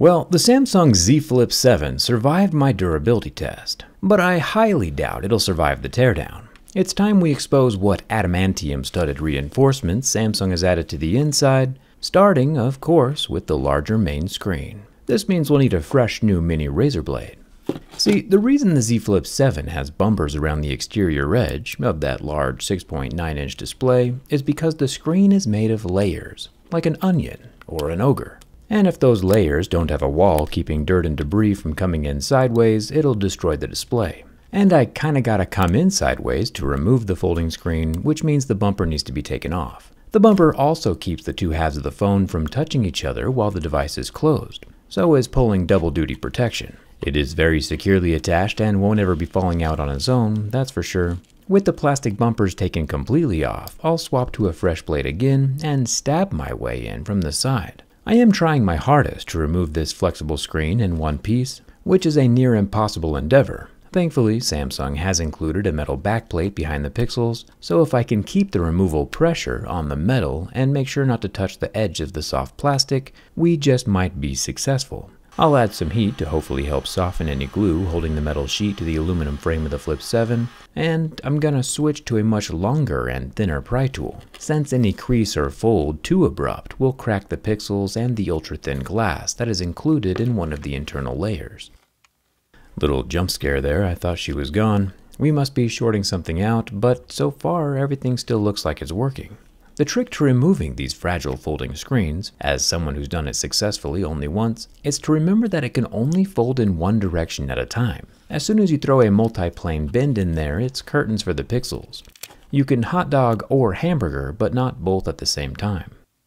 Well, the Samsung Z Flip 7 survived my durability test, but I highly doubt it'll survive the teardown. It's time we expose what adamantium-studded reinforcements Samsung has added to the inside, starting, of course, with the larger main screen. This means we'll need a fresh new mini razor blade. See, the reason the Z Flip 7 has bumpers around the exterior edge of that large 6.9-inch display is because the screen is made of layers, like an onion or an ogre. And if those layers don't have a wall keeping dirt and debris from coming in sideways, it'll destroy the display. And I kinda gotta come in sideways to remove the folding screen, which means the bumper needs to be taken off. The bumper also keeps the two halves of the phone from touching each other while the device is closed, so is pulling double-duty protection. It is very securely attached and won't ever be falling out on its own, that's for sure. With the plastic bumpers taken completely off, I'll swap to a fresh blade again and stab my way in from the side. I am trying my hardest to remove this flexible screen in one piece, which is a near impossible endeavor. Thankfully, Samsung has included a metal backplate behind the pixels, so if I can keep the removal pressure on the metal and make sure not to touch the edge of the soft plastic, we just might be successful. I'll add some heat to hopefully help soften any glue holding the metal sheet to the aluminum frame of the Flip 7, and I'm gonna switch to a much longer and thinner pry tool, since any crease or fold too abrupt will crack the pixels and the ultra-thin glass that is included in one of the internal layers. Little jump scare there, I thought she was gone. We must be shorting something out, but so far everything still looks like it's working. The trick to removing these fragile folding screens, as someone who's done it successfully only once, is to remember that it can only fold in one direction at a time. As soon as you throw a multi-plane bend in there, it's curtains for the pixels. You can hot dog or hamburger, but not both at the same time.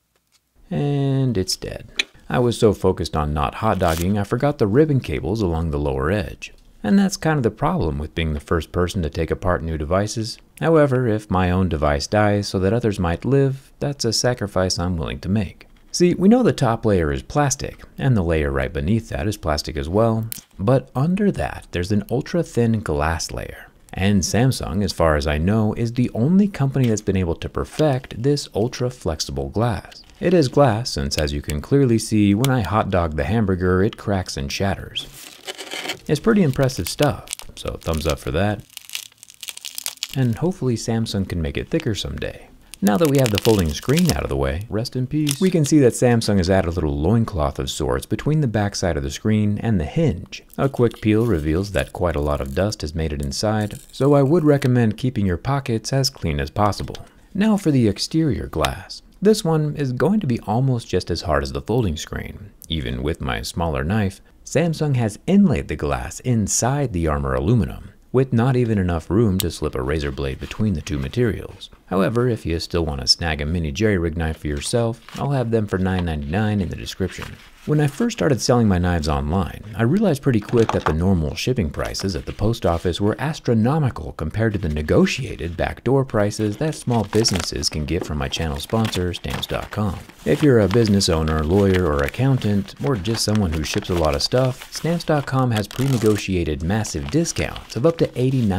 And it's dead. I was so focused on not hot dogging, I forgot the ribbon cables along the lower edge. And that's kind of the problem with being the first person to take apart new devices. However, if my own device dies so that others might live, that's a sacrifice I'm willing to make. See, we know the top layer is plastic, and the layer right beneath that is plastic as well, but under that there's an ultra-thin glass layer. And Samsung, as far as I know, is the only company that's been able to perfect this ultra-flexible glass. It is glass since, as you can clearly see, when I hot dog the hamburger, it cracks and shatters. It's pretty impressive stuff, so thumbs up for that. And hopefully Samsung can make it thicker someday. Now that we have the folding screen out of the way, rest in peace, we can see that Samsung has added a little loincloth of sorts between the backside of the screen and the hinge. A quick peel reveals that quite a lot of dust has made it inside, so I would recommend keeping your pockets as clean as possible. Now for the exterior glass. This one is going to be almost just as hard as the folding screen. Even with my smaller knife, Samsung has inlaid the glass inside the armor aluminum, with not even enough room to slip a razor blade between the two materials. However, if you still want to snag a mini jerry-rig knife for yourself, I'll have them for $9.99 in the description. When I first started selling my knives online, I realized pretty quick that the normal shipping prices at the post office were astronomical compared to the negotiated backdoor prices that small businesses can get from my channel sponsor, Stamps.com. If you're a business owner, lawyer, or accountant, or just someone who ships a lot of stuff, Stamps.com has pre-negotiated massive discounts of up to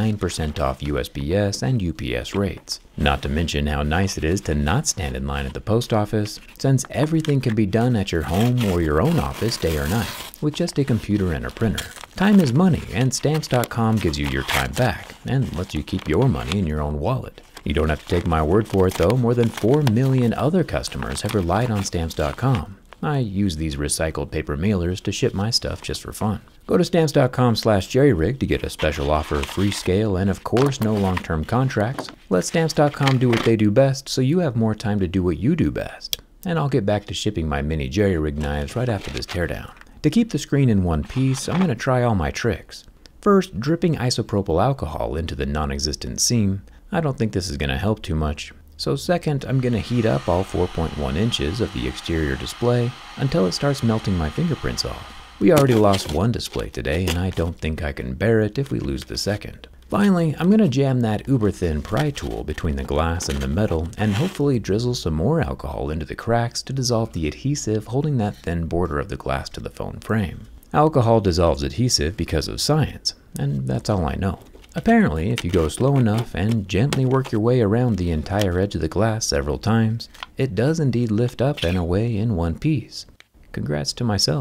89% off USPS and UPS rates. Not to mention how nice it is to not stand in line at the post office, since everything can be done at your home or your own office day or night, with just a computer and a printer. Time is money, and Stamps.com gives you your time back, and lets you keep your money in your own wallet. You don't have to take my word for it though, more than 4 million other customers have relied on Stamps.com. I use these recycled paper mailers to ship my stuff just for fun. Go to Stamps.com/jerryrig to get a special offer, free scale, and of course no long-term contracts. Let Stamps.com do what they do best so you have more time to do what you do best. And I'll get back to shipping my mini jerry-rig knives right after this teardown. To keep the screen in one piece, I'm going to try all my tricks. First, dripping isopropyl alcohol into the non-existent seam. I don't think this is going to help too much. So second, I'm going to heat up all 4.1 inches of the exterior display until it starts melting my fingerprints off. We already lost one display today, and I don't think I can bear it if we lose the second. Finally, I'm going to jam that uber-thin pry tool between the glass and the metal and hopefully drizzle some more alcohol into the cracks to dissolve the adhesive holding that thin border of the glass to the phone frame. Alcohol dissolves adhesive because of science, and that's all I know. Apparently, if you go slow enough and gently work your way around the entire edge of the glass several times, it does indeed lift up and away in one piece. Congrats to myself.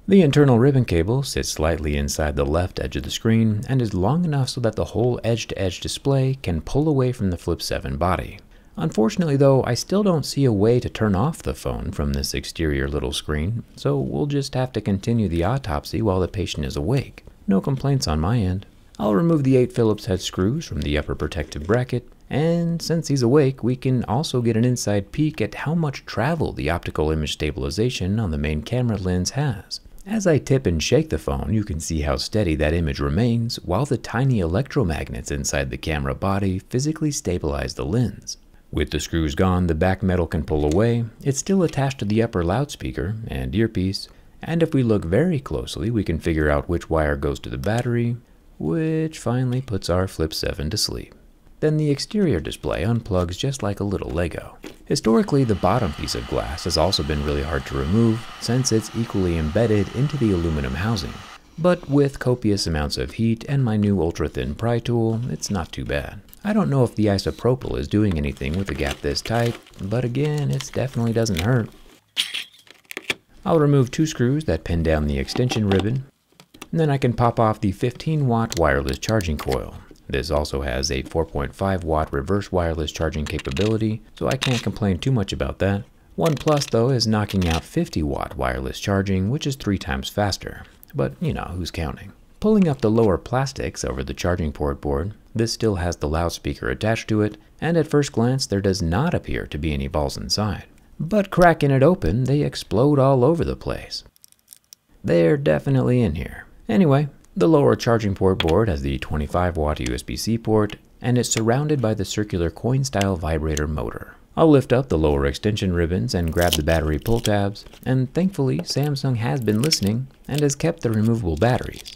The internal ribbon cable sits slightly inside the left edge of the screen and is long enough so that the whole edge-to-edge display can pull away from the Flip 7 body. Unfortunately though, I still don't see a way to turn off the phone from this exterior little screen, so we'll just have to continue the autopsy while the patient is awake. No complaints on my end. I'll remove the 8 Phillips head screws from the upper protective bracket, and since he's awake, we can also get an inside peek at how much travel the optical image stabilization on the main camera lens has. As I tip and shake the phone, you can see how steady that image remains, while the tiny electromagnets inside the camera body physically stabilize the lens. With the screws gone, the back metal can pull away. It's still attached to the upper loudspeaker and earpiece, and if we look very closely, we can figure out which wire goes to the battery, which finally puts our Flip 7 to sleep. Then the exterior display unplugs just like a little Lego. Historically, the bottom piece of glass has also been really hard to remove since it's equally embedded into the aluminum housing. But with copious amounts of heat and my new ultra-thin pry tool, it's not too bad. I don't know if the isopropyl is doing anything with a gap this tight, but again, it definitely doesn't hurt. I'll remove 2 screws that pin down the extension ribbon, and then I can pop off the 15-watt wireless charging coil. This also has a 4.5-watt reverse wireless charging capability, so I can't complain too much about that. One plus though is knocking out 50-watt wireless charging, which is 3 times faster. But you know, who's counting? Pulling up the lower plastics over the charging port board, this still has the loudspeaker attached to it, and at first glance there does not appear to be any balls inside. But cracking it open, they explode all over the place. They're definitely in here. Anyway, the lower charging port board has the 25-watt USB-C port, and it's surrounded by the circular coin-style vibrator motor. I'll lift up the lower extension ribbons and grab the battery pull tabs, and thankfully Samsung has been listening and has kept the removable batteries.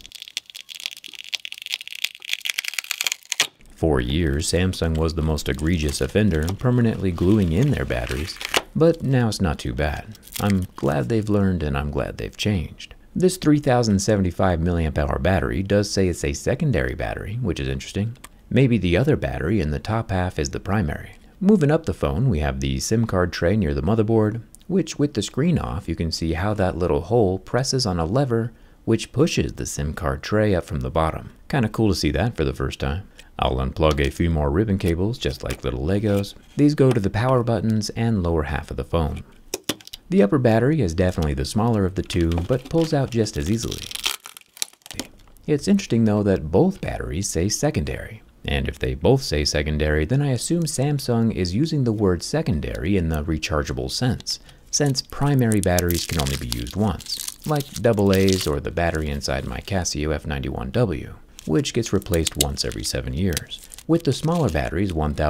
For years, Samsung was the most egregious offender, permanently gluing in their batteries, but now it's not too bad. I'm glad they've learned and I'm glad they've changed. This 3075 mAh battery does say it's a secondary battery, which is interesting. Maybe the other battery in the top half is the primary. Moving up the phone, we have the SIM card tray near the motherboard, which with the screen off, you can see how that little hole presses on a lever, which pushes the SIM card tray up from the bottom. Kinda cool to see that for the first time. I'll unplug a few more ribbon cables, just like little Legos. These go to the power buttons and lower half of the phone. The upper battery is definitely the smaller of the two, but pulls out just as easily. It's interesting though that both batteries say secondary. And if they both say secondary, then I assume Samsung is using the word secondary in the rechargeable sense, since primary batteries can only be used once, like AA's or the battery inside my Casio F91W, which gets replaced once every 7 years. With the smaller batteries,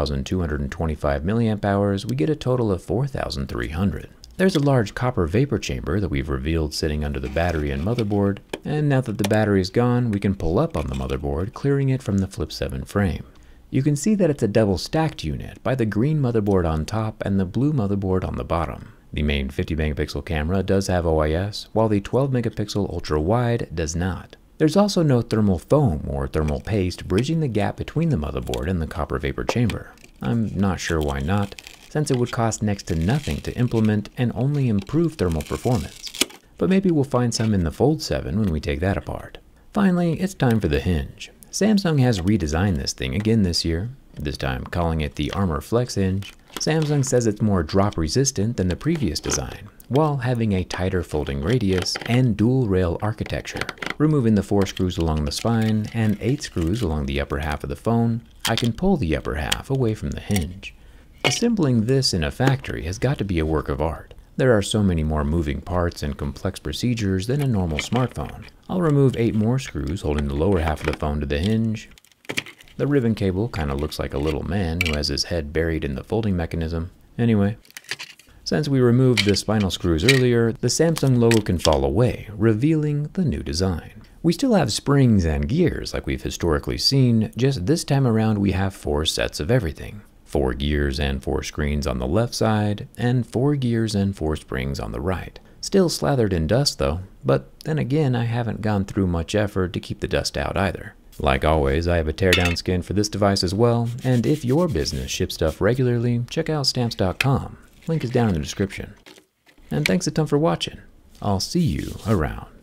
1225 mAh, we get a total of 4300. There's a large copper vapor chamber that we've revealed sitting under the battery and motherboard, and now that the battery is gone, we can pull up on the motherboard, clearing it from the Flip 7 frame. You can see that it's a double stacked unit by the green motherboard on top and the blue motherboard on the bottom. The main 50 megapixel camera does have OIS, while the 12 megapixel ultra wide does not. There's also no thermal foam or thermal paste bridging the gap between the motherboard and the copper vapor chamber. I'm not sure why not, since it would cost next to nothing to implement and only improve thermal performance. But maybe we'll find some in the Fold 7 when we take that apart. Finally, it's time for the hinge. Samsung has redesigned this thing again this year, this time calling it the Armor Flex hinge. Samsung says it's more drop resistant than the previous design, while having a tighter folding radius and dual rail architecture. Removing the 4 screws along the spine and 8 screws along the upper half of the phone, I can pull the upper half away from the hinge. Assembling this in a factory has got to be a work of art. There are so many more moving parts and complex procedures than a normal smartphone. I'll remove 8 more screws holding the lower half of the phone to the hinge. The ribbon cable kind of looks like a little man who has his head buried in the folding mechanism. Anyway, since we removed the spinal screws earlier, the Samsung logo can fall away, revealing the new design. We still have springs and gears like we've historically seen, just this time around we have 4 sets of everything. 4 gears and 4 screens on the left side, and 4 gears and 4 springs on the right. Still slathered in dust though, but then again I haven't gone through much effort to keep the dust out either. Like always, I have a teardown skin for this device as well, and if your business ships stuff regularly, check out stamps.com. Link is down in the description. And thanks a ton for watching. I'll see you around.